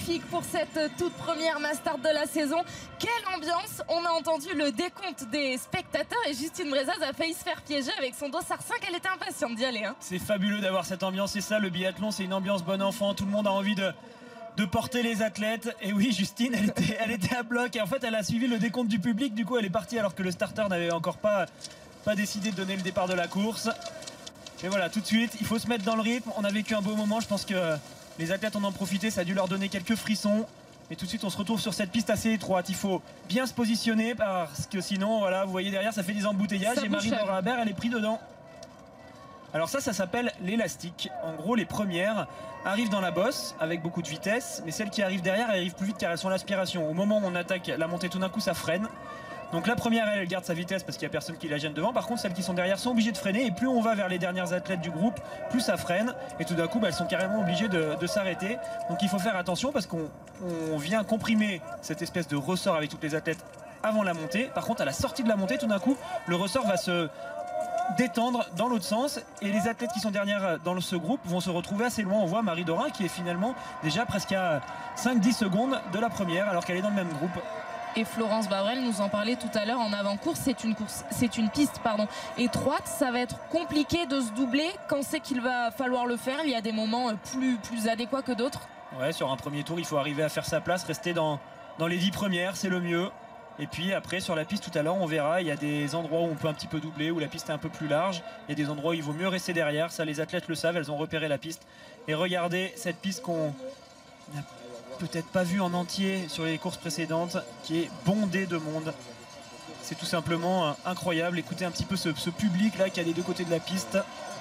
magnifique pour cette toute première Mastart de la saison. Quelle ambiance! On a entendu le décompte des spectateurs et Justine Brezaz a failli se faire piéger avec son dossard 5. Elle était impatiente d'y aller. C'est fabuleux d'avoir cette ambiance, c'est ça le biathlon, c'est une ambiance bon enfant, tout le monde a envie de porter les athlètes. Et oui, Justine, elle était à bloc et en fait elle a suivi le décompte du public, du coup elle est partie alors que le starter n'avait encore pas décidé de donner le départ de la course. Et voilà, tout de suite, il faut se mettre dans le rythme. On a vécu un beau moment, je pense que les athlètes en ont profité, ça a dû leur donner quelques frissons. Et tout de suite, on se retrouve sur cette piste assez étroite. Il faut bien se positionner parce que sinon, voilà, vous voyez derrière, ça fait des embouteillages. Et Marie-Laure Habert, elle est prise dedans. Alors ça s'appelle l'élastique. En gros, les premières arrivent dans la bosse avec beaucoup de vitesse, mais celles qui arrivent derrière, elles arrivent plus vite car elles sont à l'aspiration. Au moment où on attaque la montée, tout d'un coup, ça freine. Donc la première, elle garde sa vitesse parce qu'il n'y a personne qui la gêne devant. Par contre, celles qui sont derrière sont obligées de freiner. Et plus on va vers les dernières athlètes du groupe, plus ça freine. Et tout d'un coup, elles sont carrément obligées de s'arrêter. Donc il faut faire attention parce qu'on vient comprimer cette espèce de ressort avec toutes les athlètes avant la montée. Par contre, à la sortie de la montée, tout d'un coup, le ressort va se détendre dans l'autre sens. Et les athlètes qui sont derrière dans ce groupe vont se retrouver assez loin. On voit Marie Dorin qui est finalement déjà presque à 5-10 secondes de la première alors qu'elle est dans le même groupe. Et Florence Bavrel nous en parlait tout à l'heure en avant-course. C'est une piste étroite. Ça va être compliqué de se doubler. Quand c'est qu'il va falloir le faire, il y a des moments plus adéquats que d'autres. Ouais, sur un premier tour, il faut arriver à faire sa place, rester dans les 10 premières, c'est le mieux. Et puis après, sur la piste tout à l'heure, on verra, il y a des endroits où on peut un petit peu doubler, où la piste est un peu plus large. Il y a des endroits où il vaut mieux rester derrière. Ça, les athlètes le savent, elles ont repéré la piste. Et regardez cette piste qu'on n'a peut-être pas vue en entier sur les courses précédentes, qui est bondée de monde. C'est tout simplement incroyable. Écoutez un petit peu ce public là qui a des deux côtés de la piste.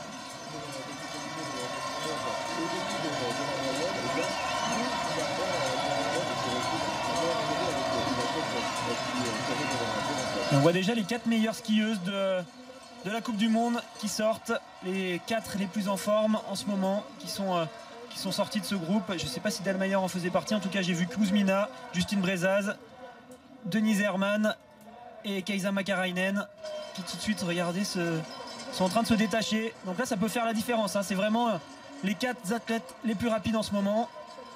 Et on voit déjà les 4 meilleures skieuses de la Coupe du Monde qui sortent, les 4 les plus en forme en ce moment, qui sont sortis de ce groupe. Je ne sais pas si Dahlmeier en faisait partie, en tout cas j'ai vu Kuzmina, Justine Brezaz, Denise Herrmann et Kaisa Makarainen qui tout de suite, regardez, sont en train de se détacher. Donc là ça peut faire la différence, hein. C'est vraiment les 4 athlètes les plus rapides en ce moment.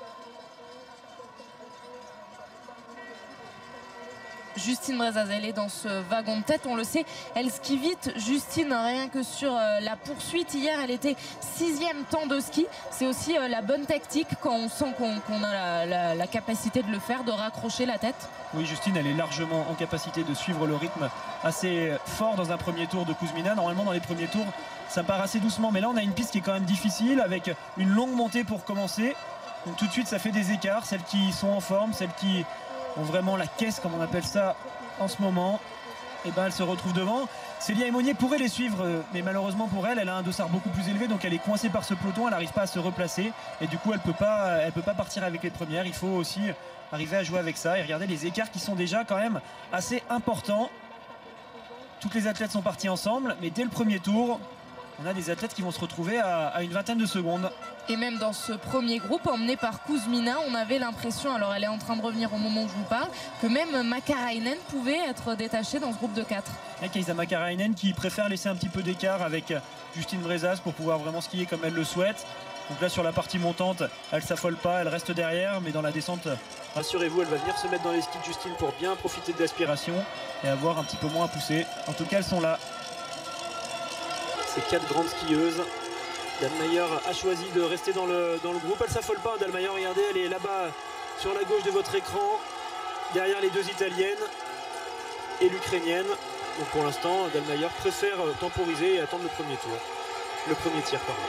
Justine Brezaz, elle est dans ce wagon de tête, on le sait, elle skie vite. Justine, rien que sur la poursuite, hier elle était 6e temps de ski. C'est aussi la bonne tactique quand on sent qu'on a la capacité de le faire, de raccrocher la tête. Oui, Justine, elle est largement en capacité de suivre le rythme assez fort dans un premier tour de Kuzmina. Normalement dans les premiers tours ça part assez doucement, mais là on a une piste qui est quand même difficile avec une longue montée pour commencer. Donc tout de suite ça fait des écarts, celles qui sont en forme, celles qui ont vraiment la caisse comme on appelle ça en ce moment, et ben elle se retrouve devant. Célia Aymonier pourrait les suivre, mais malheureusement pour elle a un dossard beaucoup plus élevé, donc elle est coincée par ce peloton, elle n'arrive pas à se replacer et du coup elle peut pas partir avec les premières. Il faut aussi arriver à jouer avec ça et regardez les écarts qui sont déjà quand même assez importants. Toutes les athlètes sont parties ensemble, mais dès le premier tour on a des athlètes qui vont se retrouver à une vingtaine de secondes. Et même dans ce premier groupe emmené par Kuzmina, on avait l'impression, alors elle est en train de revenir au moment où je vous parle, que même Makarainen pouvait être détachée dans ce groupe de 4. Et Kaisa Makarainen qui préfère laisser un petit peu d'écart avec Justine Brezaz pour pouvoir vraiment skier comme elle le souhaite. Donc là sur la partie montante, elle s'affole pas, elle reste derrière, mais dans la descente, rassurez-vous, elle va venir se mettre dans les skis de Justine pour bien profiter de l'aspiration et avoir un petit peu moins à pousser. En tout cas elles sont là. Ces 4 grandes skieuses. Dahlmeier a choisi de rester dans le groupe. Elle s'affole pas, Dahlmeier, regardez, elle est là-bas sur la gauche de votre écran, derrière les 2 italiennes et l'ukrainienne. Donc pour l'instant, Dahlmeier préfère temporiser et attendre le premier tour. Le premier tir, pardon.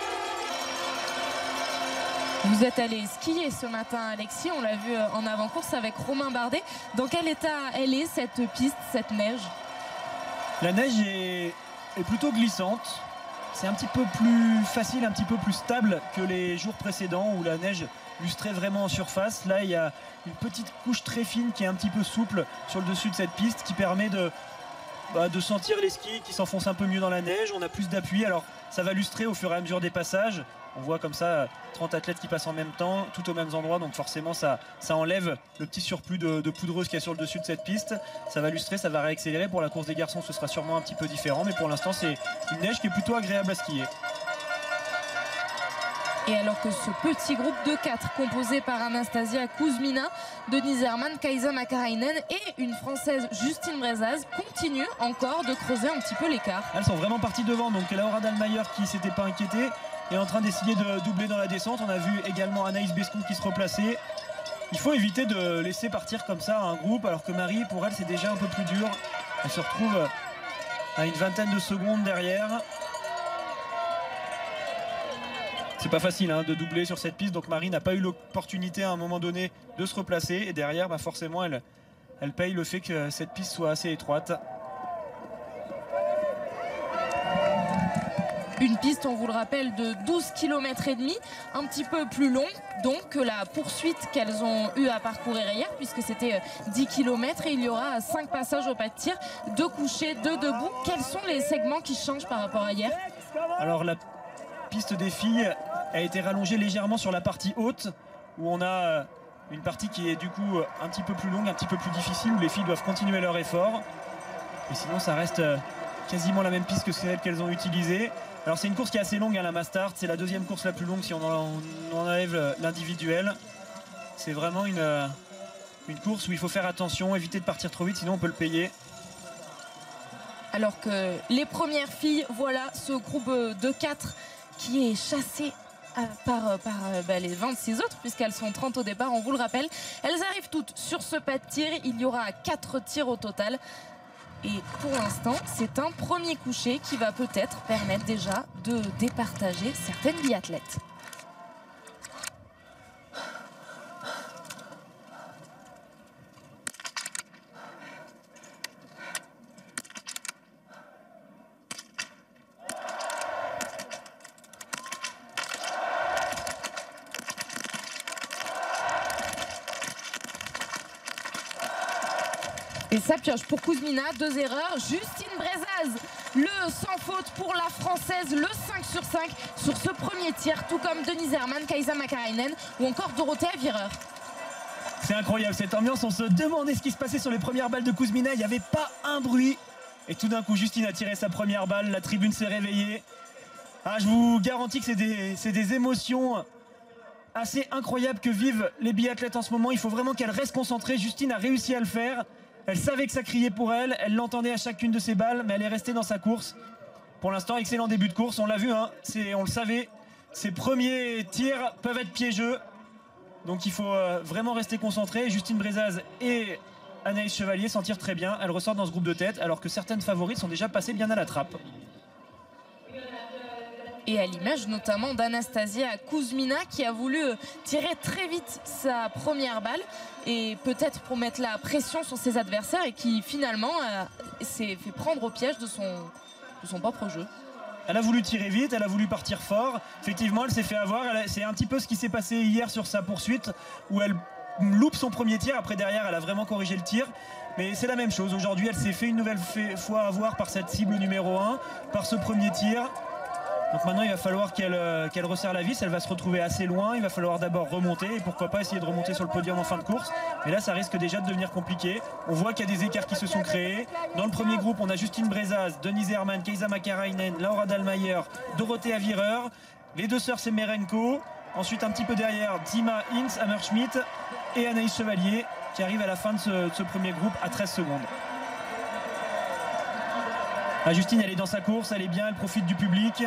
Vous êtes allé skier ce matin, Alexis, on l'a vu en avant-course avec Romain Bardet. Dans quel état elle est, cette piste, cette neige? La neige est plutôt glissante. C'est un petit peu plus facile, un petit peu plus stable que les jours précédents où la neige lustrait vraiment en surface. Là, il y a une petite couche très fine qui est un petit peu souple sur le dessus de cette piste qui permet de sentir les skis qui s'enfoncent un peu mieux dans la neige. On a plus d'appui, alors ça va lustrer au fur et à mesure des passages. On voit comme ça 30 athlètes qui passent en même temps, tout aux mêmes endroits, donc forcément ça enlève le petit surplus de poudreuse qu'il y a sur le dessus de cette piste. Ça va lustrer, ça va réaccélérer. Pour la course des garçons ce sera sûrement un petit peu différent, mais pour l'instant c'est une neige qui est plutôt agréable à skier. Et alors que ce petit groupe de 4 composé par Anastasia Kuzmina, Denise Herrmann, Kaisa Makarainen et une Française Justine Brezaz continue encore de creuser un petit peu l'écart. Elles sont vraiment parties devant, donc Laura Dahlmeier qui s'était pas inquiétée est en train d'essayer de doubler dans la descente. On a vu également Anaïs Bescon qui se replaçait. Il faut éviter de laisser partir comme ça un groupe, alors que Marie, pour elle, c'est déjà un peu plus dur. Elle se retrouve à une vingtaine de secondes derrière. C'est pas facile hein, de doubler sur cette piste, donc Marie n'a pas eu l'opportunité à un moment donné de se replacer. Et derrière, forcément, elle paye le fait que cette piste soit assez étroite. Une piste, on vous le rappelle, de 12 km et demi, un petit peu plus longue donc que la poursuite qu'elles ont eu à parcourir hier, puisque c'était 10 km et il y aura 5 passages au pas de tir, 2 couchés, 2 debout. Quels sont les segments qui changent par rapport à hier? Alors la piste des filles a été rallongée légèrement sur la partie haute, où on a une partie qui est du coup un petit peu plus longue, un petit peu plus difficile, où les filles doivent continuer leur effort. Et sinon ça reste quasiment la même piste que celle qu'elles ont utilisée. Alors c'est une course qui est assez longue, hein, la Mastart, c'est la deuxième course la plus longue si on enlève l'individuel. C'est vraiment une course où il faut faire attention, éviter de partir trop vite, sinon on peut le payer. Alors que les premières filles, voilà ce groupe de 4 qui est chassé par les 26 autres, puisqu'elles sont 30 au départ, on vous le rappelle. Elles arrivent toutes sur ce pas de tir, il y aura 4 tirs au total. Et pour l'instant, c'est un premier coucher qui va peut-être permettre déjà de départager certaines biathlètes. Et ça pioche pour Kuzmina, 2 erreurs. Justine Brezaz, le sans faute pour la Française, le 5 sur 5 sur ce premier tir, tout comme Denise Herrmann, Kaisa Makarainen ou encore Dorothea Wierer. C'est incroyable cette ambiance, on se demandait ce qui se passait sur les premières balles de Kuzmina, il n'y avait pas un bruit. Et tout d'un coup, Justine a tiré sa première balle, la tribune s'est réveillée. Ah, je vous garantis que c'est des émotions assez incroyables que vivent les biathlètes en ce moment. Il faut vraiment qu'elles restent concentrées. Justine a réussi à le faire. Elle savait que ça criait pour elle, elle l'entendait à chacune de ses balles, mais elle est restée dans sa course. Pour l'instant, excellent début de course, on l'a vu, hein, on le savait, ses premiers tirs peuvent être piégeux. Donc il faut vraiment rester concentré. Justine Brezaz et Anaïs Chevalier s'en tirent très bien, elles ressortent dans ce groupe de tête, alors que certaines favorites sont déjà passées bien à la trappe. Et à l'image notamment d'Anastasia Kuzmina qui a voulu tirer très vite sa première balle et peut-être pour mettre la pression sur ses adversaires et qui finalement s'est fait prendre au piège de son propre jeu. Elle a voulu tirer vite, elle a voulu partir fort. Effectivement, elle s'est fait avoir. C'est un petit peu ce qui s'est passé hier sur sa poursuite où elle loupe son premier tir. Après, derrière, elle a vraiment corrigé le tir. Mais c'est la même chose. Aujourd'hui, elle s'est fait une nouvelle fois avoir par cette cible numéro 1, par ce premier tir. Donc maintenant il va falloir qu'elle resserre la vis, elle va se retrouver assez loin, il va falloir d'abord remonter et pourquoi pas essayer de remonter sur le podium en fin de course. Mais là ça risque déjà de devenir compliqué. On voit qu'il y a des écarts qui se sont créés. Dans le premier groupe on a Justine Brezaz, Denise Herrmann, Kaisa Makarainen, Laura Dahlmeier, Dorothea Wierer, les deux sœurs Semerenko. Ensuite un petit peu derrière Dima Hinz, Hammerschmidt et Anaïs Chevalier qui arrivent à la fin de ce premier groupe à 13 secondes. Ah, Justine elle est dans sa course, elle est bien, elle profite du public.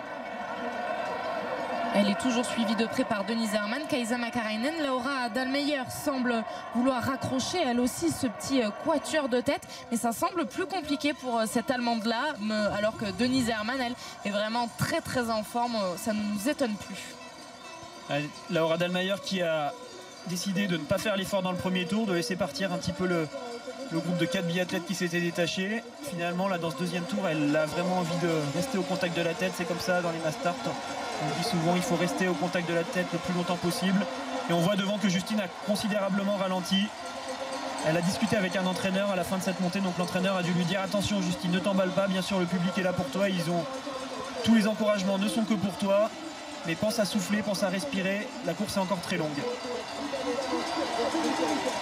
Elle est toujours suivie de près par Denise Herrmann, Kaisa Makarainen. Laura Dahlmeier semble vouloir raccrocher elle aussi ce petit quatuor de tête. Mais ça semble plus compliqué pour cette Allemande-là. Alors que Denise Herrmann, elle, est vraiment très très en forme. Ça ne nous étonne plus. Laura Dahlmeier qui a décidé de ne pas faire l'effort dans le premier tour, de laisser partir un petit peu le groupe de 4 biathlètes qui s'étaient détachés. Finalement, là, dans ce deuxième tour, elle a vraiment envie de rester au contact de la tête. C'est comme ça dans les Mastart. On dit souvent il faut rester au contact de la tête le plus longtemps possible. Et on voit devant que Justine a considérablement ralenti. Elle a discuté avec un entraîneur à la fin de cette montée. Donc l'entraîneur a dû lui dire attention Justine, ne t'emballe pas. Bien sûr, le public est là pour toi. Tous les encouragements ne sont que pour toi. Mais pense à souffler, pense à respirer. La course est encore très longue.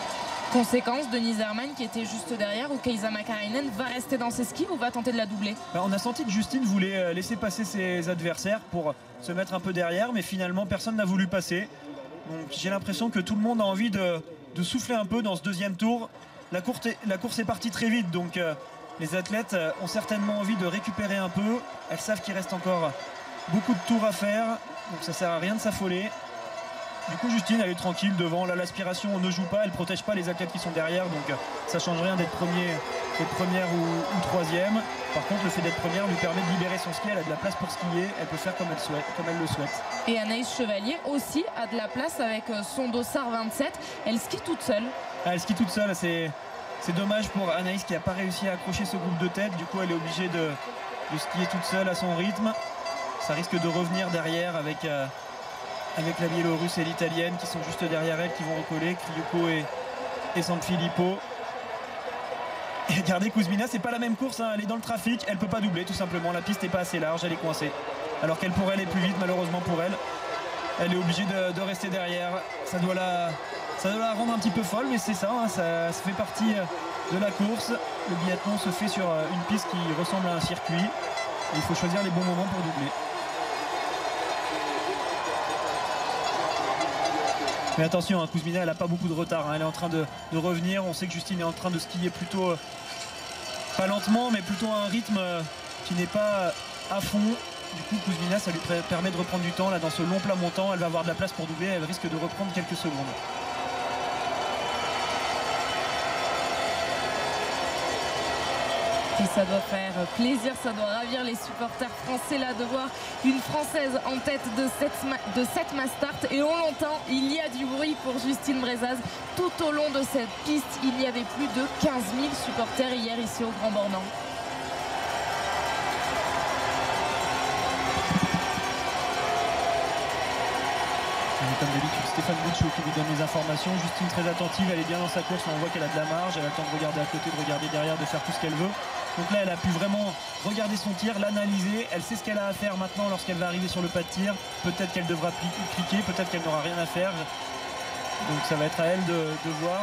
Conséquence, Denise Herrmann qui était juste derrière, ou Kaisa Makarainen va rester dans ses skis ou va tenter de la doubler? On a senti que Justine voulait laisser passer ses adversaires pour se mettre un peu derrière, mais finalement personne n'a voulu passer. Donc j'ai l'impression que tout le monde a envie de souffler un peu dans ce deuxième tour. La course est partie très vite, donc les athlètes ont certainement envie de récupérer un peu. Elles savent qu'il reste encore beaucoup de tours à faire, donc ça sert à rien de s'affoler. Du coup Justine elle est tranquille devant, là l'aspiration on ne joue pas, elle ne protège pas les athlètes qui sont derrière, donc ça change rien d'être première ou troisième. Par contre le fait d'être première lui permet de libérer son ski, elle a de la place pour skier, elle peut faire comme elle le souhaite. Et Anaïs Chevalier aussi a de la place avec son dossard 27, elle skie toute seule. Elle skie toute seule, c'est dommage pour Anaïs qui n'a pas réussi à accrocher ce groupe de tête, du coup elle est obligée de skier toute seule à son rythme. Ça risque de revenir derrière avec la Biélorusse et l'Italienne qui sont juste derrière elle, qui vont recoller, Kriouko et Sanfilippo. Et regardez, Kuzmina, c'est pas la même course, hein. Elle est dans le trafic, elle peut pas doubler tout simplement, la piste n'est pas assez large, elle est coincée. Alors qu'elle pourrait aller plus vite, malheureusement pour elle. Elle est obligée de rester derrière. Ça doit la rendre un petit peu folle, mais c'est ça, hein, ça fait partie de la course. Le biathlon se fait sur une piste qui ressemble à un circuit. Et il faut choisir les bons moments pour doubler. Mais attention, hein, Kuzmina elle n'a pas beaucoup de retard, hein, elle est en train de revenir. On sait que Justine est en train de skier plutôt, pas lentement, mais plutôt à un rythme qui n'est pas à fond. Du coup Kuzmina ça lui permet de reprendre du temps là dans ce long plat montant. Elle va avoir de la place pour doubler, elle risque de reprendre quelques secondes. Et ça doit faire plaisir, ça doit ravir les supporters français là de voir une Française en tête de cette mass start. Et on l'entend, il y a du bruit pour Justine Brezaz. Tout au long de cette piste, il y avait plus de 15 000 supporters hier ici au Grand Bornand. Comme d'habitude, Stéphane Bouchot qui vous donne les informations. Justine très attentive, elle est bien dans sa course, on voit qu'elle a de la marge, elle a le temps de regarder à côté, de regarder derrière, de faire tout ce qu'elle veut. Donc là elle a pu vraiment regarder son tir, l'analyser, elle sait ce qu'elle a à faire maintenant lorsqu'elle va arriver sur le pas de tir. Peut-être qu'elle devra cliquer, peut-être qu'elle n'aura rien à faire. Donc ça va être à elle de voir.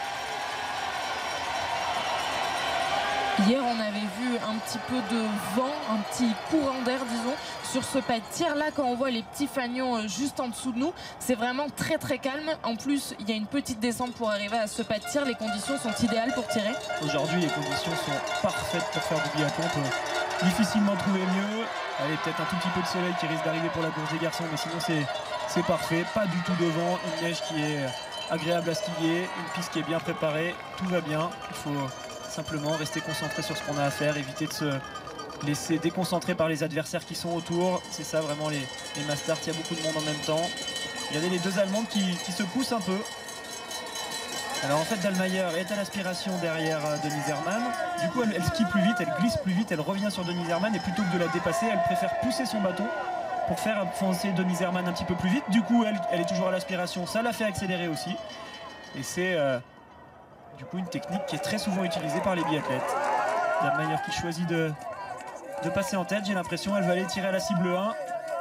Hier, on avait vu un petit peu de vent, un petit courant d'air, disons, sur ce pas de tir. Là, quand on voit les petits fanions juste en dessous de nous, c'est vraiment très très calme. En plus, il y a une petite descente pour arriver à ce pas de tir. Les conditions sont idéales pour tirer. Aujourd'hui, les conditions sont parfaites pour faire du biathlon. On peut difficilement trouver mieux. Allez, peut-être un tout petit peu de soleil qui risque d'arriver pour la course des garçons, mais sinon c'est parfait. Pas du tout de vent, une neige qui est agréable à skier, une piste qui est bien préparée. Tout va bien. Il faut simplement rester concentré sur ce qu'on a à faire, éviter de se laisser déconcentrer par les adversaires qui sont autour. C'est ça vraiment les masters, il y a beaucoup de monde en même temps. Regardez les deux Allemandes qui se poussent un peu. Alors en fait Dahlmeier est à l'aspiration derrière Denise Herrmann. Du coup elle skie plus vite, elle glisse plus vite, elle revient sur Denise Herrmann et plutôt que de la dépasser, elle préfère pousser son bâton pour faire avancer Denise Herrmann un petit peu plus vite. Du coup elle est toujours à l'aspiration, ça la fait accélérer aussi. Et c'est du coup une technique qui est très souvent utilisée par les biathlètes. Dahlmeier qui choisit de passer en tête, j'ai l'impression, elle va aller tirer à la cible 1.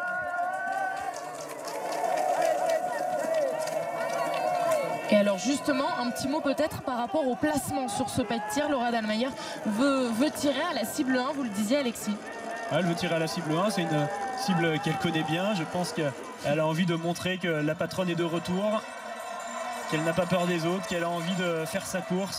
Et alors justement, un petit mot peut-être par rapport au placement sur ce pas de tir. Laura Dahlmeier veut tirer à la cible 1, vous le disiez Alexis. Elle veut tirer à la cible 1, c'est une cible qu'elle connaît bien. Je pense qu'elle a envie de montrer que la patronne est de retour, qu'elle n'a pas peur des autres, qu'elle a envie de faire sa course.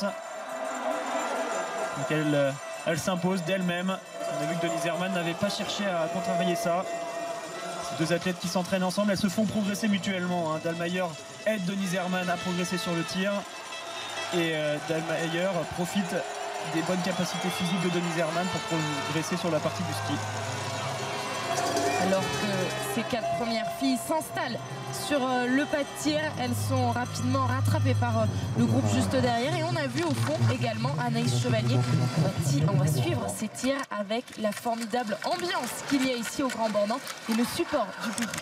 Donc elle s'impose d'elle-même. On a vu que Denise Herrmann n'avait pas cherché à contrarier ça. Ces deux athlètes qui s'entraînent ensemble, elles se font progresser mutuellement. Hein. Dahlmeier aide Denise Herrmann à progresser sur le tir. Et Dahlmeier profite des bonnes capacités physiques de Denise Herrmann pour progresser sur la partie du ski. Alors que ces 4 premières filles s'installent sur le pas de tir, elles sont rapidement rattrapées par le groupe juste derrière. Et on a vu au fond également Anaïs Chevalier. On va suivre ces tirs avec la formidable ambiance qu'il y a ici au Grand Bornand et le support du public.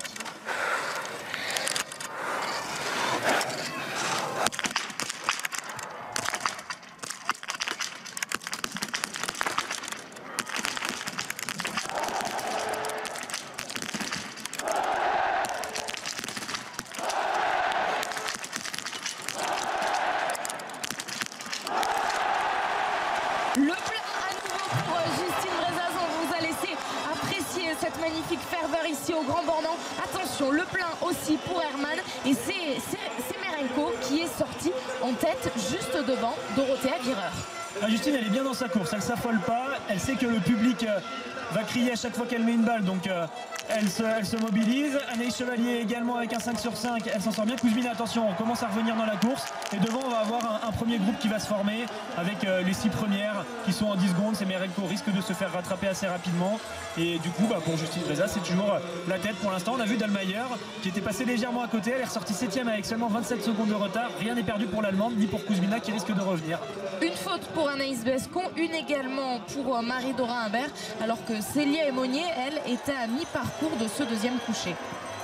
magnifique ferveur ici au Grand Bornand. Attention, le plein aussi pour Hermann. Et c'est Semerenko qui est sorti en tête juste devant Dorothea Virer. Justine, elle est bien dans sa course, elle s'affole pas, elle sait que le public va crier à chaque fois qu'elle met une balle, donc elle se mobilise. Anaïs Chevalier également avec un 5 sur 5, elle s'en sort bien. Kuzmina, attention, on commence à revenir dans la course, et devant on va avoir un premier groupe qui va se former avec les 6 premières qui sont en 10 secondes. Semerenko risque de se faire rattraper assez rapidement, et du coup pour Justine Breza c'est toujours la tête pour l'instant. On a vu Dallmayr qui était passé légèrement à côté, elle est ressortie 7ème avec seulement 27 secondes de retard. Rien n'est perdu pour l'Allemande ni pour Kuzmina qui risque de revenir. Une faute pour Anaïs Bescon, une également pour Marie-Dora Humbert, alors que Célia Aymonier, elle, était à mi-parcours de ce deuxième coucher.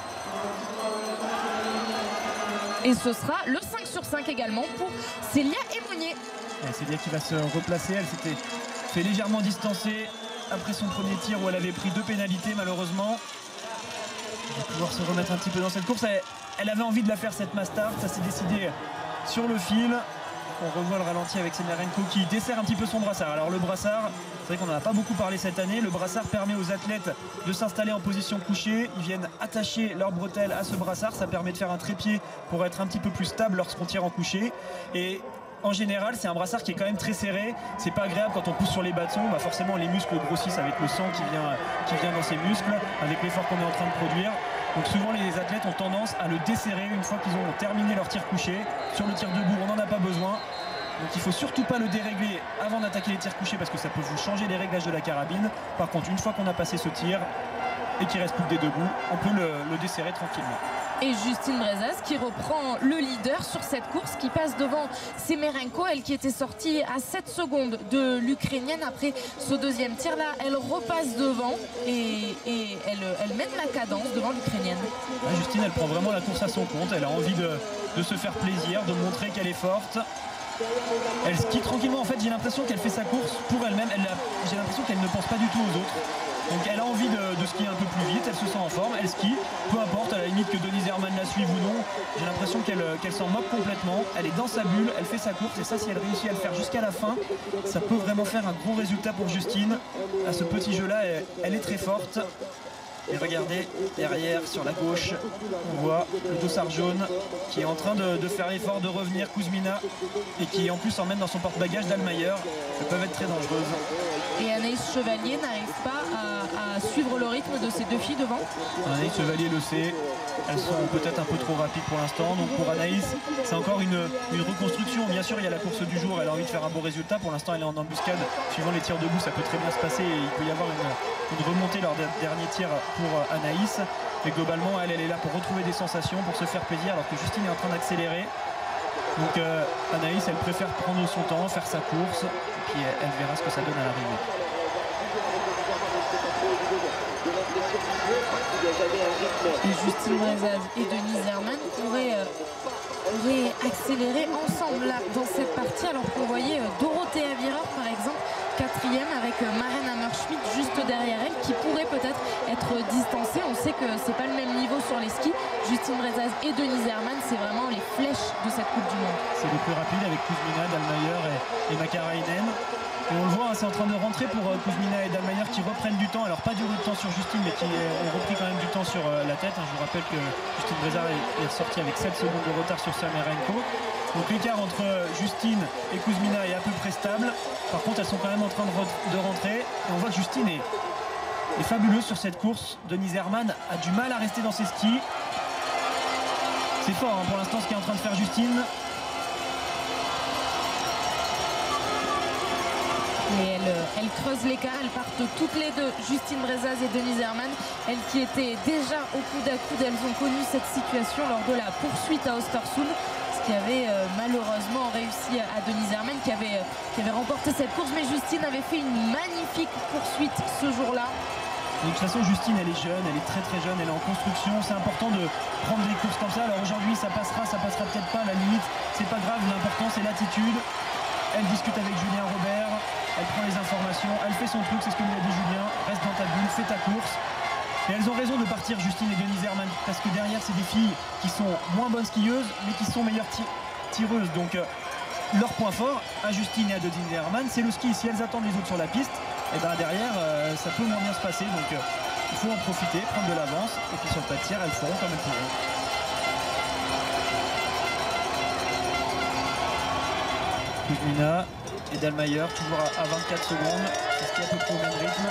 Et ce sera le 5 sur 5 également pour Célia Aymonier. Célia qui va se replacer, elle s'était fait légèrement distancer après son premier tir où elle avait pris 2 pénalités malheureusement. Elle va pouvoir se remettre un petit peu dans cette course. Elle avait envie de la faire cette Mastart, ça s'est décidé sur le fil. On revoit le ralenti avec Semerenko qui dessert un petit peu son brassard. Alors le brassard, c'est vrai qu'on n'en a pas beaucoup parlé cette année. Le brassard permet aux athlètes de s'installer en position couchée. Ils viennent attacher leur bretelle à ce brassard. Ça permet de faire un trépied pour être un petit peu plus stable lorsqu'on tire en couché. Et en général, c'est un brassard qui est quand même très serré. C'est pas agréable quand on pousse sur les bâtons. Forcément, les muscles grossissent avec le sang qui vient dans ces muscles, avec l'effort qu'on est en train de produire. Donc souvent les athlètes ont tendance à le desserrer une fois qu'ils ont terminé leur tir couché. Sur le tir debout, on n'en a pas besoin. Donc il ne faut surtout pas le dérégler avant d'attaquer les tirs couchés parce que ça peut vous changer les réglages de la carabine. Par contre, une fois qu'on a passé ce tir et qu'il reste plus que des debout, on peut le desserrer tranquillement. Et Justine Brezaz qui reprend le leader sur cette course, qui passe devant Semerenko, elle qui était sortie à 7 secondes de l'Ukrainienne après ce deuxième tir. Là, elle repasse devant et elle mène la cadence devant l'Ukrainienne. Justine, elle prend vraiment la course à son compte, elle a envie de se faire plaisir, de montrer qu'elle est forte. Elle skie tranquillement, en fait j'ai l'impression qu'elle fait sa course pour elle-même, j'ai l'impression qu'elle ne pense pas du tout aux autres. Donc elle a envie de skier un peu plus vite, elle se sent en forme, elle skie, peu importe, à la limite que Denise Herrmann la suive ou non, j'ai l'impression qu'elle s'en moque complètement, elle est dans sa bulle, elle fait sa course et ça, si elle réussit à le faire jusqu'à la fin, ça peut vraiment faire un gros résultat pour Justine. À ce petit jeu-là, elle est très forte. Et regardez, derrière, sur la gauche, on voit le dossard jaune qui est en train de faire l'effort de revenir, Kuzmina, et qui en plus emmène dans son porte-bagages Dallmayr. Elles peuvent être très dangereuses. Et Anaïs Chevalier n'arrive pas à suivre le rythme de ces 2 filles devant. Anaïs Chevalier le sait, elles sont peut-être un peu trop rapides pour l'instant. Donc pour Anaïs, c'est encore une reconstruction. Bien sûr, il y a la course du jour, elle a envie de faire un bon résultat. Pour l'instant, elle est en embuscade. Suivant les tirs debout, ça peut très bien se passer et il peut y avoir une remontée lors des derniers tirs pour Anaïs. Mais globalement, elle est là pour retrouver des sensations, pour se faire plaisir, alors que Justine est en train d'accélérer. Donc Anaïs, elle préfère prendre son temps, faire sa course, et puis elle verra ce que ça donne à l'arrivée. Et Justine Brezaz et Denise Herrmann pourraient accélérer ensemble là, dans cette partie, alors qu'on voyait Dorothea Virer par exemple 4e avec Maren Hammerschmidt juste derrière elle, qui pourrait peut-être être distancée. On sait que c'est pas le même niveau sur les skis. Justine Brezaz et Denise Herrmann, c'est vraiment les flèches de cette Coupe du Monde. C'est les plus rapides avec Kuzmina, Dallmayr et Makarainen. Et on le voit, hein, c'est en train de rentrer pour Kuzmina et Dallmayr qui reprennent du temps. Alors pas du temps sur Justine, mais qui ont repris quand même du temps sur la tête. Je vous rappelle que Justine Brezaz est ressortie avec 7 secondes de retard sur Semerenko. Donc l'écart entre Justine et Kuzmina est à peu près stable. Par contre, elles sont quand même en train de rentrer. Et on voit que Justine est fabuleuse sur cette course. Denise Herrmann a du mal à rester dans ses skis. C'est fort hein, pour l'instant ce qu'est en train de faire Justine. Et elles creusent l'écart, elles partent toutes les deux, Justine Brezaz et Denise Herrmann. Elles qui étaient déjà au coude à coude, elles ont connu cette situation lors de la poursuite à Östersund, ce qui avait malheureusement réussi à Denise Herrmann qui avait remporté cette course. Mais Justine avait fait une magnifique poursuite ce jour-là. De toute façon, Justine, elle est jeune, elle est très très jeune, elle est en construction. C'est important de prendre des courses comme ça. Alors aujourd'hui, ça passera peut-être pas, à la limite, c'est pas grave. L'important, c'est l'attitude. Elle discute avec Julien Robert, elle prend les informations, elle fait son truc, c'est ce que lui a dit Julien. Reste dans ta bulle, fais ta course. Et elles ont raison de partir, Justine et Denise Herrmann, parce que derrière, c'est des filles qui sont moins bonnes skieuses, mais qui sont meilleures tireuses. Donc, leur point fort, à Justine et à Denise Herrmann, c'est le ski. Si elles attendent les autres sur la piste, et ben derrière, ça peut moins bien se passer. Donc, il faut en profiter, prendre de l'avance, et puis sur le pas de tir, elles feront comme elles pourront. Kuzmina et Dahlmeier, toujours à 24 secondes, c'est ce qui est à peu près au même rythme.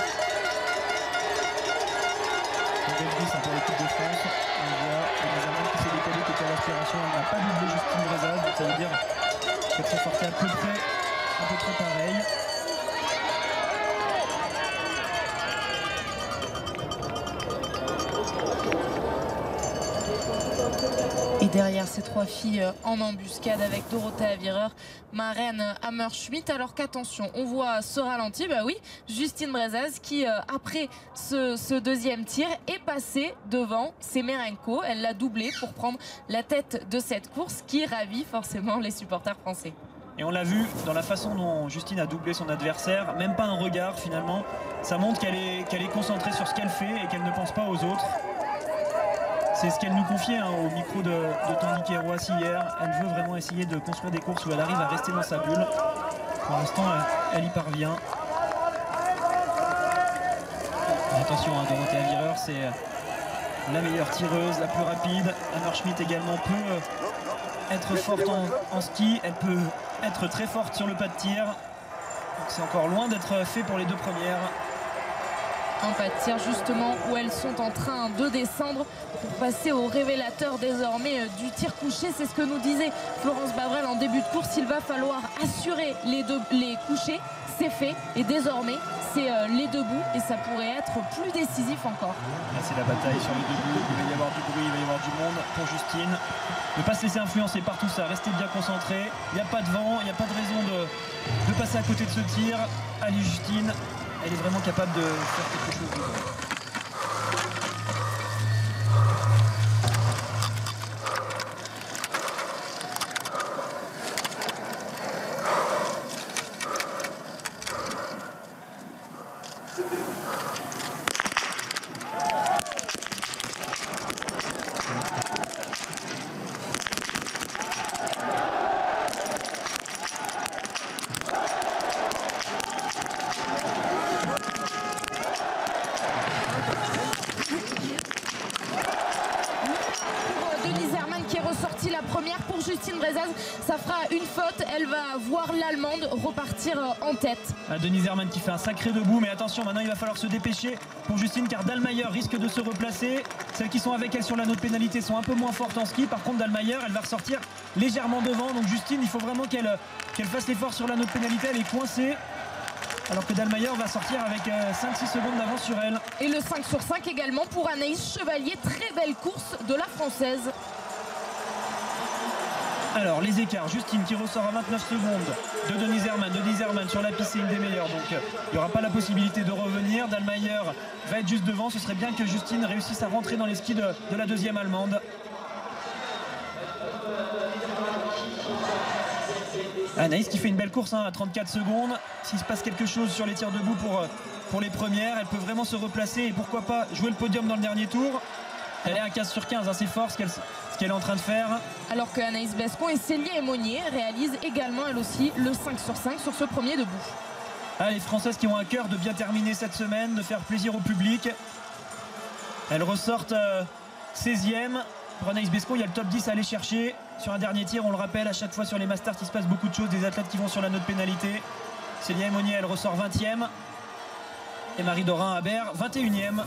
Pour l'équipe de France, on voit Denizerman qui s'est décalé, qui était à l'aspiration, elle n'a pas doublé Justine Brezaz, donc ça veut dire qu'elle s'est sortie à peu près pareil. Et derrière ces trois filles en embuscade avec Dorothée Avireur, Maren Hammerschmidt. Alors qu'attention, on voit ce ralenti, bah oui, Justine Brezaz qui après ce deuxième tir est passée devant Semerenko. Elle l'a doublé pour prendre la tête de cette course qui ravit forcément les supporters français. Et on l'a vu dans la façon dont Justine a doublé son adversaire, même pas un regard finalement. Ça montre qu'elle est concentrée sur ce qu'elle fait et qu'elle ne pense pas aux autres. C'est ce qu'elle nous confiait au micro de Tanguy Kéroassi hier. Elle veut vraiment essayer de construire des courses où elle arrive à rester dans sa bulle. Pour l'instant, elle y parvient. Et attention, Dorothée Avireur, c'est la meilleure tireuse, la plus rapide. Hammerschmidt également peut être forte en ski. Elle peut être très forte sur le pas de tir. C'est encore loin d'être fait pour les deux premières. Un pas de tir justement où elles sont en train de descendre pour passer au révélateur désormais du tir couché. C'est ce que nous disait Florence Bavrel en début de course. Il va falloir assurer les couchés. C'est fait et désormais c'est les debout et ça pourrait être plus décisif encore. Là c'est la bataille sur les debout. Il va y avoir du bruit, il va y avoir du monde pour Justine. Ne pas se laisser influencer par tout ça, rester bien concentré. Il n'y a pas de vent, il n'y a pas de raison de passer à côté de ce tir. Allez Justine. Elle est vraiment capable de faire quelque chose de bon. Ça fera une faute, elle va voir l'Allemande repartir en tête. Denizerman qui fait un sacré debout, mais attention, maintenant il va falloir se dépêcher pour Justine car Dahlmeier risque de se replacer. Celles qui sont avec elle sur la note pénalité sont un peu moins fortes en ski. Par contre Dahlmeier, elle va ressortir légèrement devant. Donc Justine, il faut vraiment qu'elle fasse l'effort sur la note pénalité. Elle est coincée. Alors que Dahlmeier va sortir avec 5-6 secondes d'avance sur elle. Et le 5 sur 5 également pour Anaïs Chevalier. Très belle course de la Française. Alors les écarts, Justine qui ressort à 29 secondes de Denizerman sur la piste, c'est une des meilleures, donc il n'y aura pas la possibilité de revenir. Dahlmeier va être juste devant, ce serait bien que Justine réussisse à rentrer dans les skis de la deuxième Allemande. Anaïs qui fait une belle course à 34 secondes. S'il se passe quelque chose sur les tirs debout pour les premières, elle peut vraiment se replacer et pourquoi pas jouer le podium dans le dernier tour. Elle est à 15 sur 15, c'est fort ce qu'elle est en train de faire. Alors que Anaïs Bescon et Célia Aymonier réalisent également elles aussi le 5 sur 5 sur ce premier debout. Les Françaises qui ont à cœur de bien terminer cette semaine, de faire plaisir au public. Elles ressortent 16e. Pour Anaïs Bescon, il y a le top 10 à aller chercher sur un dernier tir. On le rappelle, à chaque fois sur les Masters, il se passe beaucoup de choses. Des athlètes qui vont sur la note pénalité. Célia Aymonier, elle ressort 20e. Et Marie-Dorin Habert, 21e.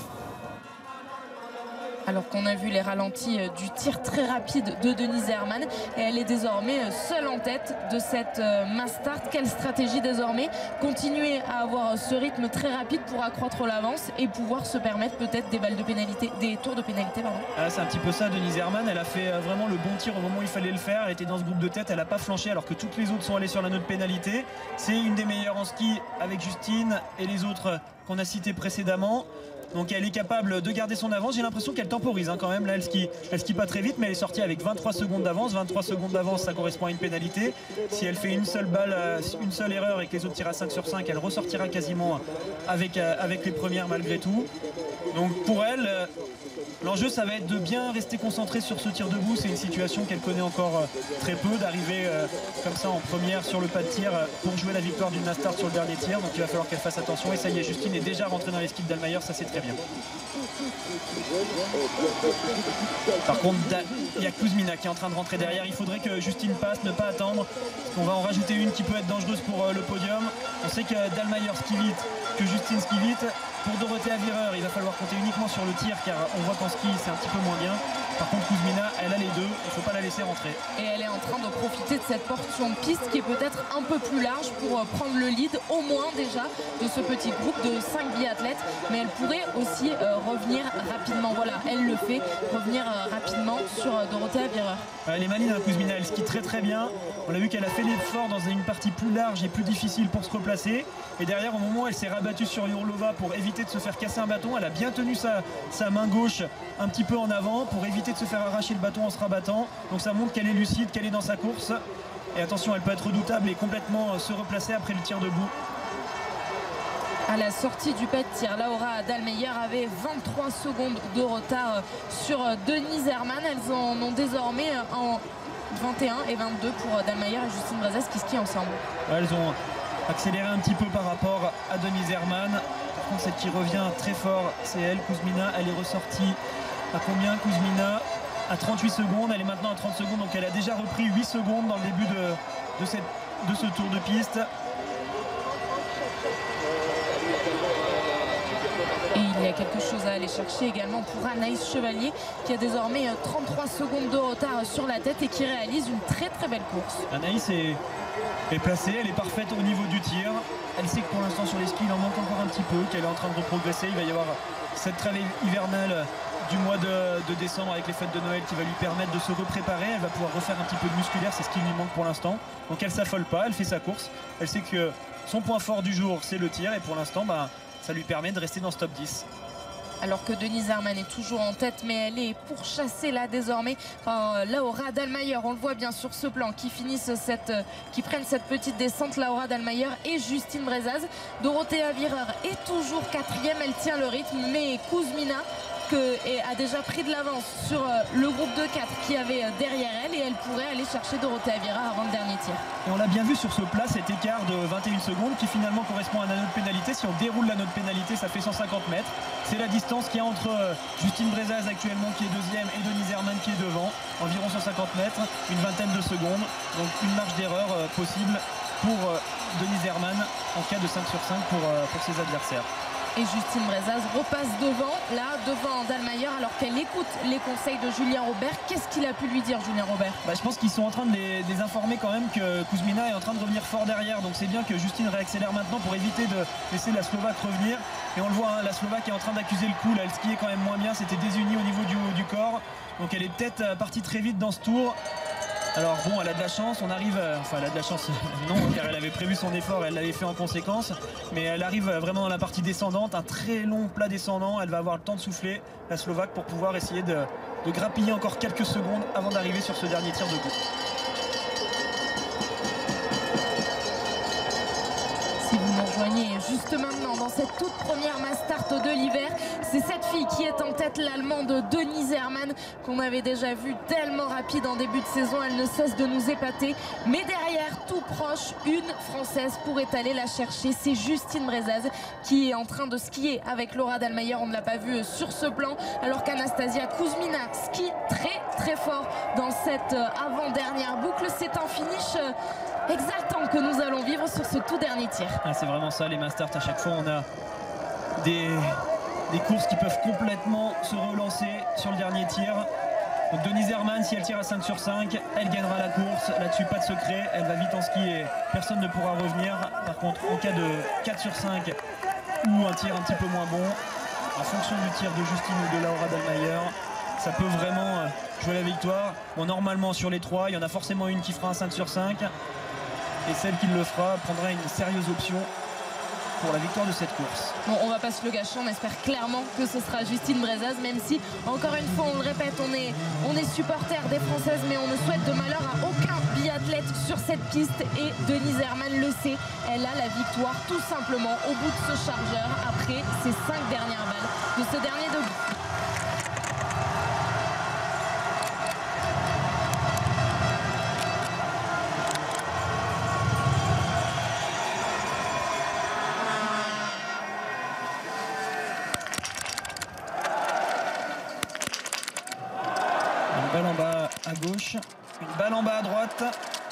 Alors qu'on a vu les ralentis du tir très rapide de Denizerman et elle est désormais seule en tête de cette mass start. Quelle stratégie désormais? Continuer à avoir ce rythme très rapide pour accroître l'avance et pouvoir se permettre peut-être des balles de pénalité, des tours de pénalité, pardon. C'est un petit peu ça, Denizerman. Elle a fait vraiment le bon tir au moment où il fallait le faire. Elle était dans ce groupe de tête, elle n'a pas flanché alors que toutes les autres sont allées sur la note pénalité. C'est une des meilleures en ski avec Justine et les autres qu'on a citées précédemment. Donc elle est capable de garder son avance. J'ai l'impression qu'elle temporise quand même. Là, elle skie pas très vite, mais elle est sortie avec 23 secondes d'avance. 23 secondes d'avance, ça correspond à une pénalité. Si elle fait une seule balle, une seule erreur et que les autres tirent à 5 sur 5, elle ressortira quasiment avec les premières malgré tout. Donc pour elle, l'enjeu, ça va être de bien rester concentré sur ce tir debout. C'est une situation qu'elle connaît encore très peu, d'arriver comme ça en première sur le pas de tir pour jouer la victoire d'une Mastart sur le dernier tir. Donc il va falloir qu'elle fasse attention. Et ça y est, Justine est déjà rentrée dans les skis de Dahlmeier. Ça, c'est très bien. Par contre, il y a Kuzmina qui est en train de rentrer derrière. Il faudrait que Justine passe, ne pas attendre. On va en rajouter une qui peut être dangereuse pour le podium. On sait que Dallmayr skie vite, que Justine skie vite. Pour Dorothea Virer, il va falloir compter uniquement sur le tir car on voit qu'en ski c'est un petit peu moins bien. Par contre Kuzmina, elle a les deux, il ne faut pas la laisser rentrer. Et elle est en train de profiter de cette portion de piste qui est peut-être un peu plus large pour prendre le lead, au moins déjà, de ce petit groupe de 5 biathlètes. Mais elle pourrait aussi revenir rapidement. Voilà, elle le fait, revenir rapidement sur Dorothea Virer. Elle est maligne, hein, Kuzmina, elle skie très très bien. On a vu qu'elle a fait l'effort dans une partie plus large et plus difficile pour se replacer. Et derrière, au moment où elle s'est rabattue sur Jourlova pour éviter de se faire casser un bâton, elle a bien tenu sa main gauche un petit peu en avant pour éviter de se faire arracher le bâton en se rabattant. Donc ça montre qu'elle est lucide, qu'elle est dans sa course. Et attention, elle peut être redoutable et complètement se replacer après le tir debout. À la sortie du pas de tir, Laura Dallmayr avait 23 secondes de retard sur Denise Herrmann. Elles en ont désormais en 21 et 22 pour Dallmayr et Justine Brezaz qui skient ensemble. Elles ont accéléré un petit peu par rapport à Denise Herrmann. Par contre, celle qui revient très fort, c'est elle, Kuzmina. Elle est ressortie à combien, Kuzmina? À 38 secondes. Elle est maintenant à 30 secondes. Donc elle a déjà repris 8 secondes dans le début de ce tour de piste. Et il y a quelque chose à aller chercher également pour Anaïs Chevalier qui a désormais 33 secondes de retard sur la tête et qui réalise une très très belle course. Anaïs est placée, elle est parfaite au niveau du tir. Elle sait que pour l'instant sur les skis il en manque encore un petit peu, qu'elle est en train de reprogresser. Il va y avoir cette trêve hivernale du mois de décembre avec les fêtes de Noël qui va lui permettre de se repréparer. Elle va pouvoir refaire un petit peu de musculaire, c'est ce qui lui manque pour l'instant. Donc elle s'affole pas, elle fait sa course. Elle sait que son point fort du jour c'est le tir et pour l'instant ça lui permet de rester dans ce top 10. Alors que Denise Herrmann est toujours en tête, mais elle est pourchassée là désormais par Laura Dallmayr. On le voit bien sur ce plan, qui prennent cette petite descente, Laura Dallmayr et Justine Brezaz. Dorothea Virer est toujours quatrième, elle tient le rythme, mais Kuzmina a déjà pris de l'avance sur le groupe de 4 qui avait derrière elle et elle pourrait aller chercher Dorothea Virer avant le dernier tir. Et on l'a bien vu sur ce plat, cet écart de 21 secondes qui finalement correspond à un anneau de pénalité. Si on déroule l'anneau de pénalité, ça fait 150 mètres. C'est la distance qu'il y a entre Justine Brezaz actuellement qui est deuxième et Denise Herrmann qui est devant. Environ 150 mètres, une vingtaine de secondes. Donc une marge d'erreur possible pour Denise Herrmann en cas de 5 sur 5 pour ses adversaires. Et Justine Brezaz repasse devant Dallmayr alors qu'elle écoute les conseils de Julien Robert. Qu'est-ce qu'il a pu lui dire, Julien Robert? Je pense qu'ils sont en train de les informer quand même que Kuzmina est en train de revenir fort derrière. Donc c'est bien que Justine réaccélère maintenant pour éviter de laisser la Slovaque revenir. Et on le voit, hein, la Slovaque est en train d'accuser le coup. Là, elle skiait quand même moins bien, c'était désuni au niveau du haut du corps. Donc elle est peut-être partie très vite dans ce tour. Alors bon, elle a de la chance, elle a de la chance, non, car elle avait prévu son effort, elle l'avait fait en conséquence, mais elle arrive vraiment dans la partie descendante, un très long plat descendant, elle va avoir le temps de souffler, la Slovaque, pour pouvoir essayer de grappiller encore quelques secondes avant d'arriver sur ce dernier tir debout. Si vous nous rejoignez juste maintenant dans cette toute première mass start de l'hiver, c'est cette fille qui est en tête, l'allemande Denise Herrmann, qu'on avait déjà vue tellement rapide en début de saison. Elle ne cesse de nous épater, mais derrière, tout proche, une Française pourrait aller la chercher. C'est Justine Brezaz qui est en train de skier avec Laura Dallmayr. On ne l'a pas vue sur ce plan, alors qu'Anastasia Kuzmina skie très très fort dans cette avant-dernière boucle. C'est un finish exaltant que nous allons vivre sur ce tout dernier tir. C'est vraiment ça, les mass start. À chaque fois, on a des courses qui peuvent complètement se relancer sur le dernier tir. Donc Denise Herrmann, si elle tire à 5 sur 5, elle gagnera la course. Là-dessus, pas de secret, elle va vite en ski et personne ne pourra revenir. Par contre, en cas de 4 sur 5 ou un tir un petit peu moins bon, en fonction du tir de Justine ou de Laura Dallmayr, ça peut vraiment jouer la victoire. Bon, normalement, sur les 3, il y en a forcément une qui fera un 5 sur 5. Et celle qui le fera prendra une sérieuse option pour la victoire de cette course. Bon, on va pas se le gâcher, on espère clairement que ce sera Justine Brezaz, même si, encore une fois, on le répète, on est supporters des Françaises, mais on ne souhaite de malheur à aucun biathlète sur cette piste. Et Denise Herrmann le sait, elle a la victoire tout simplement au bout de ce chargeur après ses 5 dernières balles de ce dernier debout. Balle en bas à gauche, une balle en bas à droite.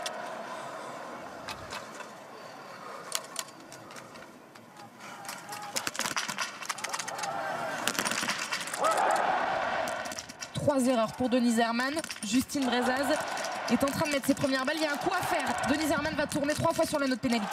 Trois erreurs pour Denise Herrmann. Justine Brezaz est en train de mettre ses premières balles. Il y a un coup à faire. Denise Herrmann va tourner 3 fois sur la note pénalité.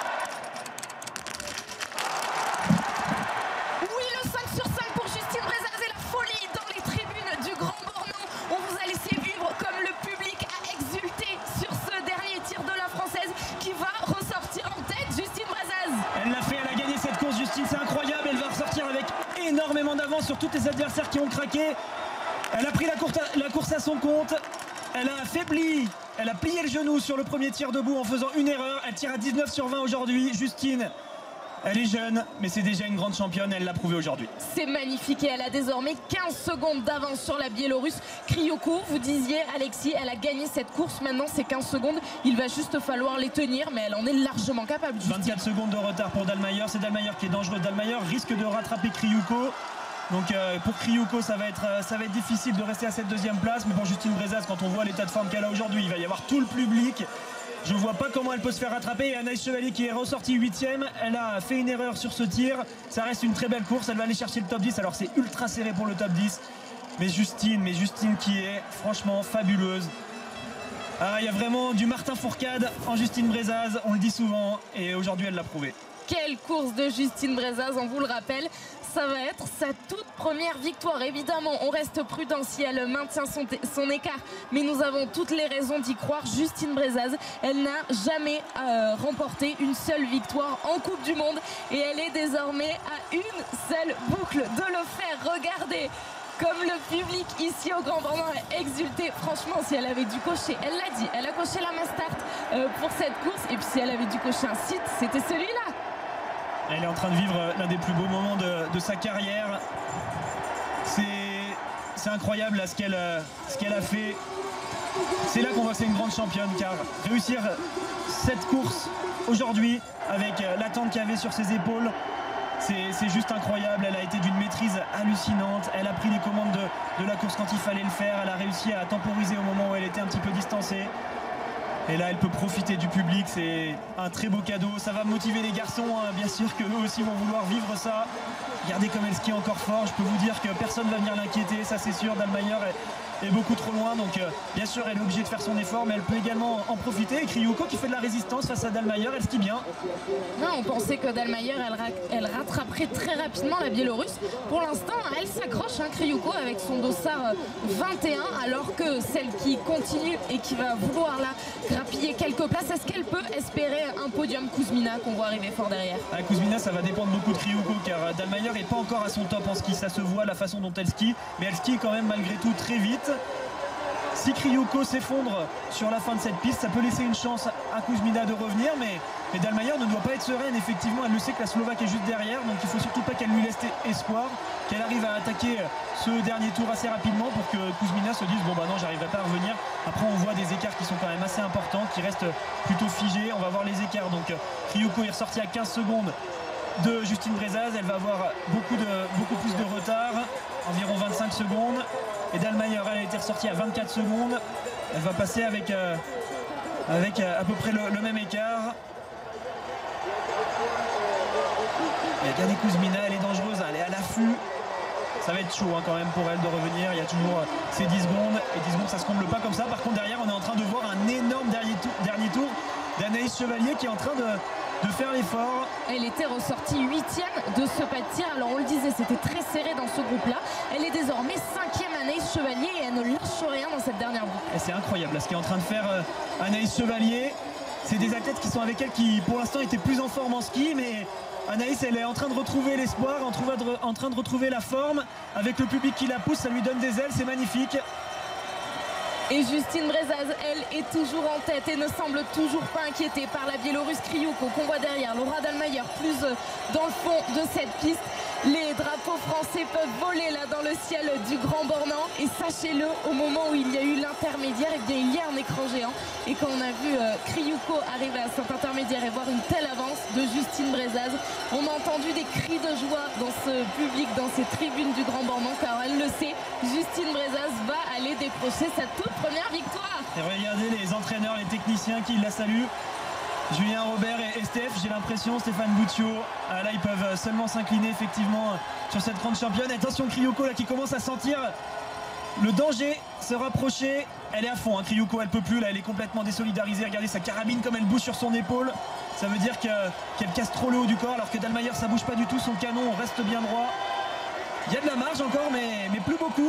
Oui, le 5 sur 5 pour Justine Brezaz et la folie dans les tribunes du Grand Bornand. On vous a laissé vivre comme le public a exulté sur ce dernier tir de la Française qui va ressortir en tête. Justine Brezaz. Elle l'a fait, elle a gagné cette course, Justine, c'est incroyable. Elle va ressortir avec énormément d'avance sur tous les adversaires qui ont craqué. Elle a pris la course à son compte, elle a affaibli, elle a plié le genou sur le premier tir debout en faisant une erreur. Elle tire à 19 sur 20 aujourd'hui. Justine, elle est jeune, mais c'est déjà une grande championne, elle l'a prouvé aujourd'hui. C'est magnifique et elle a désormais 15 secondes d'avance sur la Biélorusse. Kryouko, vous disiez Alexis, elle a gagné cette course, maintenant c'est 15 secondes. Il va juste falloir les tenir, mais elle en est largement capable. Justine. 24 secondes de retard pour Dahlmeier, c'est Dahlmeier qui est dangereux. Dahlmeier risque de rattraper Kryouko. Donc pour Kryouko ça va être difficile de rester à cette deuxième place, mais pour Justine Brezaz, quand on voit l'état de forme qu'elle a aujourd'hui, il va y avoir tout le public. Je ne vois pas comment elle peut se faire rattraper. Et Anaïs Chevalier qui est ressortie 8e, elle a fait une erreur sur ce tir. Ça reste une très belle course, elle va aller chercher le top 10. Alors c'est ultra serré pour le top 10. Mais Justine qui est franchement fabuleuse. Ah, il y a vraiment du Martin Fourcade en Justine Brezaz, on le dit souvent, et aujourd'hui elle l'a prouvé. Quelle course de Justine Brezaz, on vous le rappelle, ça va être sa toute première victoire. Évidemment, on reste prudent si elle maintient son écart, mais nous avons toutes les raisons d'y croire. Justine Brezaz, elle n'a jamais remporté une seule victoire en Coupe du Monde et elle est désormais à une seule boucle de le faire. Regardez comme le public ici au Grand Bornand a exulté. Franchement, si elle avait dû cocher, elle l'a dit, elle a coché la mass start pour cette course, et puis si elle avait dû cocher un site, c'était celui-là. Elle est en train de vivre l'un des plus beaux moments de sa carrière. C'est incroyable là, ce qu'elle a fait. C'est là qu'on voit que c'est une grande championne, car réussir cette course aujourd'hui avec l'attente qu'il y avait sur ses épaules, c'est juste incroyable. Elle a été d'une maîtrise hallucinante. Elle a pris les commandes de la course quand il fallait le faire. Elle a réussi à temporiser au moment où elle était un petit peu distancée. Et là, elle peut profiter du public, c'est un très beau cadeau. Ça va motiver les garçons, hein. Bien sûr que eux aussi vont vouloir vivre ça. Regardez comme elle skie encore fort. Je peux vous dire que personne ne va venir l'inquiéter, ça c'est sûr. Dahlmeier est beaucoup trop loin, donc bien sûr elle est obligée de faire son effort, mais elle peut également en profiter. Et Kryouko qui fait de la résistance face à Dahlmeier, elle skie bien. Non, on pensait que Dahlmeier elle rattraperait très rapidement la Biélorusse. Pour l'instant, elle s'accroche, hein, Kryouko, avec son dossard 21, alors que celle qui continue et qui va vouloir là grappiller quelques places, est-ce qu'elle peut espérer un podium? Kuzmina qu'on voit arriver fort derrière. Kuzmina, ça va dépendre beaucoup de Kryouko, car Dahlmeier n'est pas encore à son top en ski, ça se voit la façon dont elle skie, mais elle skie quand même malgré tout très vite. Si Kryouko s'effondre sur la fin de cette piste, ça peut laisser une chance à Kuzmina de revenir, mais Dahlmeier ne doit pas être sereine. Effectivement, elle le sait que la Slovaque est juste derrière, donc il ne faut surtout pas qu'elle lui laisse espoir, qu'elle arrive à attaquer ce dernier tour assez rapidement pour que Kuzmina se dise bon bah non, j'arriverai pas à revenir. Après on voit des écarts qui sont quand même assez importants, qui restent plutôt figés. On va voir les écarts. Donc Kryouko est ressorti à 15 secondes de Justine Brezaz, elle va avoir beaucoup plus de retard, environ 25 secondes. Et Dahlmeier, elle a été ressortie à 24 secondes. Elle va passer avec à peu près le même écart. Et regardez Kuzmina, elle est dangereuse, elle est à l'affût. Ça va être chaud hein, quand même pour elle de revenir. Il y a toujours ces 10 secondes. Et 10 secondes, ça se comble pas comme ça. Par contre, derrière, on est en train de voir un énorme dernier tour d'Anaïs Chevalier qui est en train de faire l'effort. Elle était ressortie 8e de ce pas de tir. Alors on le disait, c'était très serré dans ce groupe-là. Elle est désormais 5e, Anaïs Chevalier, et elle ne lâche rien dans cette dernière boucle. Et c'est incroyable là, ce qu'est en train de faire Anaïs Chevalier. C'est des athlètes qui sont avec elle qui pour l'instant étaient plus en forme en ski, mais Anaïs, elle est en train de retrouver l'espoir, en train de retrouver la forme. Avec le public qui la pousse, ça lui donne des ailes, c'est magnifique. Et Justine Brezaz, elle, est toujours en tête et ne semble toujours pas inquiétée par la Biélorusse Kriouko qu'on voit derrière. Laura Dahlmeier plus dans le fond de cette piste. Les drapeaux français peuvent voler là dans le ciel du Grand Bornand. Et sachez-le, au moment où il y a eu l'intermédiaire, eh bien, il y a un écran géant. Et quand on a vu Kriouko arriver à cet intermédiaire et voir une telle avance de Justine Brezaz, on a entendu des cris de joie dans ce public, dans ces tribunes du Grand Bornand, car elle le sait, Justine Brezaz va aller décrocher sa toute première victoire. Et regardez les entraîneurs, les techniciens qui la saluent. Julien Robert et Steph, j'ai l'impression, Stéphane Boutiot, là ils peuvent seulement s'incliner effectivement sur cette grande championne. Attention Kriouko là qui commence à sentir le danger se rapprocher. Elle est à fond, hein, Kriouko, elle peut plus là, elle est complètement désolidarisée. Regardez sa carabine comme elle bouge sur son épaule. Ça veut dire qu'elle casse trop le haut du corps, alors que Dahlmeier ça bouge pas du tout, son canon reste bien droit. Il y a de la marge encore mais plus beaucoup.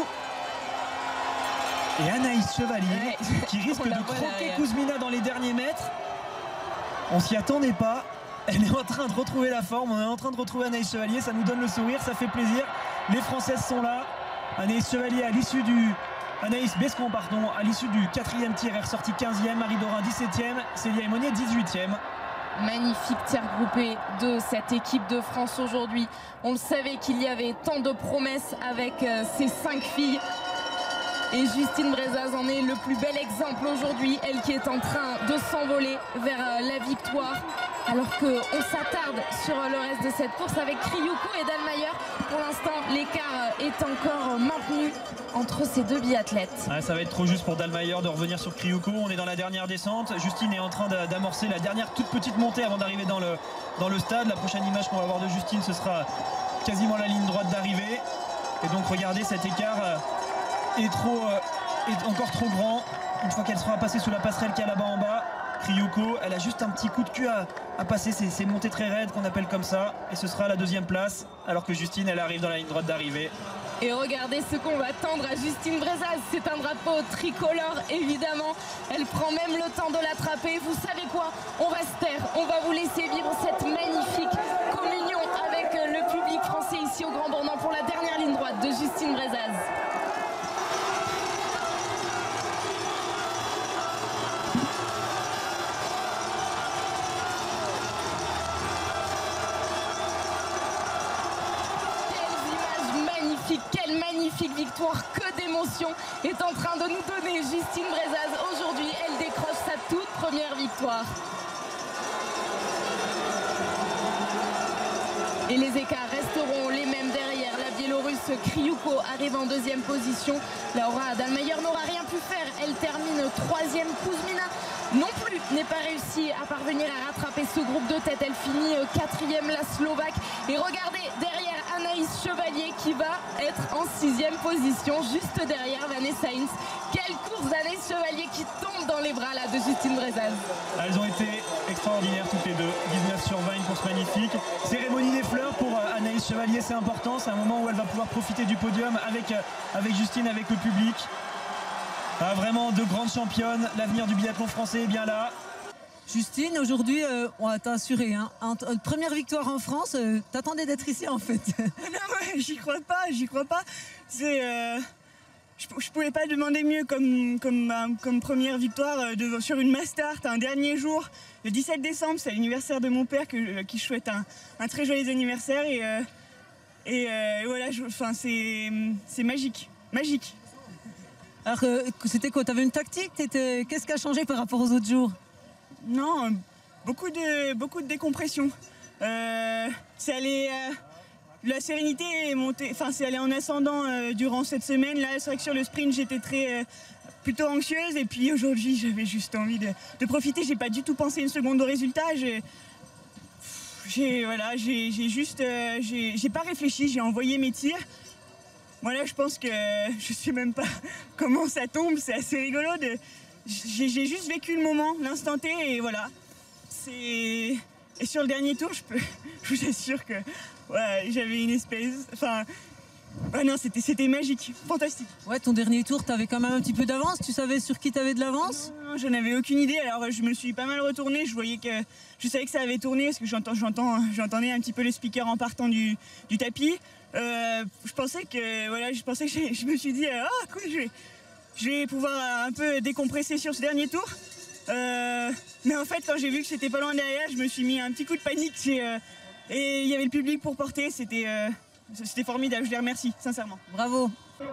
Et Anaïs Chevalier qui risque de croquer Kuzmina dans les derniers mètres. On s'y attendait pas. Elle est en train de retrouver la forme. On est en train de retrouver Anaïs Chevalier. Ça nous donne le sourire, ça fait plaisir. Les Françaises sont là. Anaïs Chevalier à l'issue du... Anaïs Bescon, pardon, à l'issue du 4e tir est ressortie 15e. Marie Dorin 17e. Célia Emonier 18e. Magnifique tir groupé de cette équipe de France aujourd'hui. On le savait qu'il y avait tant de promesses avec ces 5 filles. Et Justine Brezaz en est le plus bel exemple aujourd'hui, elle qui est en train de s'envoler vers la victoire. Alors qu'on s'attarde sur le reste de cette course avec Kriouko et Dahlmeier. Pour l'instant, l'écart est encore maintenu entre ces deux biathlètes. Ouais, ça va être trop juste pour Dahlmeier de revenir sur Kriouko. On est dans la dernière descente. Justine est en train d'amorcer la dernière toute petite montée avant d'arriver dans le stade. La prochaine image qu'on va voir de Justine, ce sera quasiment la ligne droite d'arrivée. Et donc regardez, cet écart est encore trop grand. Une fois qu'elle sera passée sous la passerelle qui est là-bas en bas, Kriouko, elle a juste un petit coup de cul à passer ces montées très raides qu'on appelle comme ça, et ce sera la 2e place, alors que Justine, elle arrive dans la ligne droite d'arrivée. Et regardez ce qu'on va tendre à Justine Brezaz, c'est un drapeau tricolore évidemment, elle prend même le temps de l'attraper. Vous savez quoi, on va se taire, on va vous laisser vivre cette magnifique communion avec le public français ici au Grand Bornand pour la dernière ligne droite de Justine Brezaz. Quelle magnifique victoire, que d'émotion est en train de nous donner Justine Brezaz. Aujourd'hui, elle décroche sa toute première victoire. Et les écarts resteront les mêmes derrière. La Biélorusse Kriouko arrive en 2e position. Laura Dahlmeier n'aura rien pu faire. Elle termine 3e. Kuzmina non plus n'est pas réussi à parvenir à rattraper ce groupe de tête. Elle finit 4e, la Slovaque. Et regardez derrière Anaïs Chevalier qui va être en 6e position, juste derrière Vanessa Hintz. Quelle course d'Anaïs Chevalier qui tombe dans les bras là de Justine Brezaz. Elles ont été extraordinaires toutes les deux. 19 sur 20, une course magnifique. Cérémonie des fleurs pour Anaïs Chevalier, c'est important. C'est un moment où elle va pouvoir profiter du podium avec Justine, avec le public. Vraiment de grandes championnes. L'avenir du biathlon français est bien là. Justine, aujourd'hui, on va t'assurer, hein, première victoire en France, t'attendais d'être ici en fait. Non, ouais, j'y crois pas. C'est, je pouvais pas demander mieux comme première victoire sur une mass start, un dernier jour. Le 17 décembre, c'est l'anniversaire de mon père qui souhaite un très joyeux anniversaire et voilà, c'est magique. Alors c'était quoi, t'avais une tactique, qu'est-ce qui a changé par rapport aux autres jours? Non, beaucoup de décompression. C'est allé, la sérénité est montée, c'est allé en ascendant durant cette semaine. Là, c'est vrai que sur le sprint, j'étais plutôt anxieuse. Et puis aujourd'hui, j'avais juste envie de profiter. J'ai pas du tout pensé une seconde au résultat. J'ai pas réfléchi. J'ai envoyé mes tirs. Voilà, je pense que je sais même pas comment ça tombe. C'est assez rigolo j'ai juste vécu le moment, l'instant T, et voilà. Et sur le dernier tour, je vous assure que j'avais une espèce... non, c'était magique, fantastique. Ouais, ton dernier tour, t'avais quand même un petit peu d'avance. Tu savais sur qui t'avais de l'avance? Non, je n'avais aucune idée. Alors, je me suis pas mal retournée. Je savais que ça avait tourné, parce que j'entendais un petit peu le speaker en partant du tapis. Je me suis dit, cool, je vais pouvoir un peu décompresser sur ce dernier tour. Mais en fait, quand j'ai vu que c'était pas loin derrière, je me suis mis un petit coup de panique et il y avait le public pour porter. C'était formidable, je les remercie, sincèrement. Bravo.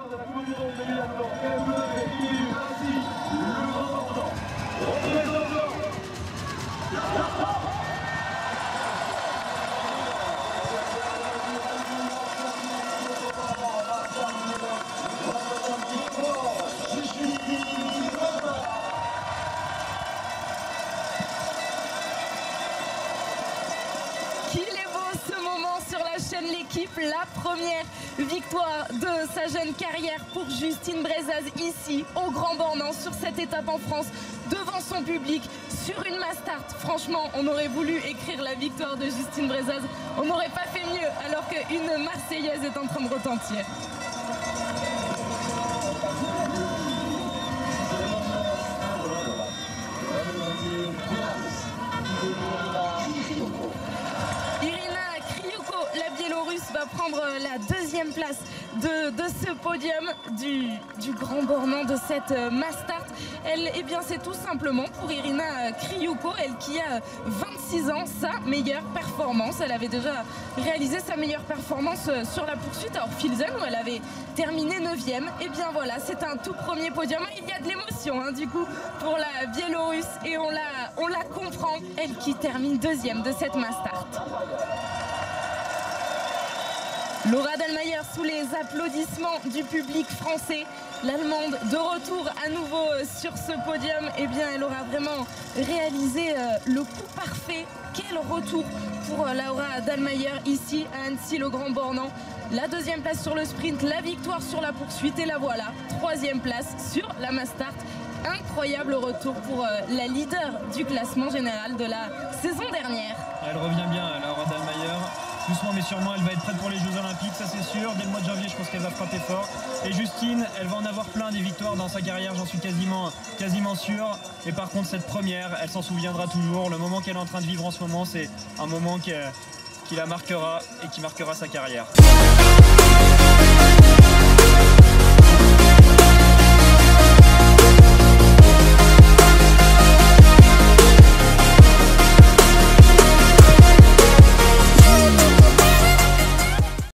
L'équipe, la première victoire de sa jeune carrière pour Justine Brezaz ici au Grand Bornand sur cette étape en France devant son public sur une Mastart. Franchement, on aurait voulu écrire la victoire de Justine Brezaz, on n'aurait pas fait mieux alors qu'une Marseillaise est en train de retentir. Va prendre la deuxième place de ce podium du Grand Bornand de cette Mastart. Elle, eh bien, c'est tout simplement pour Irina Kriouko, elle qui a 26 ans, sa meilleure performance. Elle avait déjà réalisé sa meilleure performance sur la poursuite à Orfilsen où elle avait terminé 9e. Et bien voilà, c'est un tout premier podium. Il y a de l'émotion du coup pour la Biélorusse et on la comprend. Elle qui termine 2e de cette Mastart. Laura Dahlmeier sous les applaudissements du public français. L'Allemande de retour à nouveau sur ce podium. Eh bien, elle aura vraiment réalisé le coup parfait. Quel retour pour Laura Dahlmeier ici à Annecy, le Grand Bornand. La deuxième place sur le sprint, la victoire sur la poursuite et la voilà. 3e place sur la Mastart. Incroyable retour pour la leader du classement général de la saison dernière. Elle revient bien, Laura Dahlmeier. Doucement mais sûrement, elle va être prête pour les Jeux Olympiques, ça c'est sûr. Dès le mois de janvier, je pense qu'elle va frapper fort. Et Justine, elle va en avoir plein des victoires dans sa carrière, j'en suis quasiment sûr. Et par contre, cette première, elle s'en souviendra toujours. Le moment qu'elle est en train de vivre en ce moment, c'est un moment qui la marquera et qui marquera sa carrière.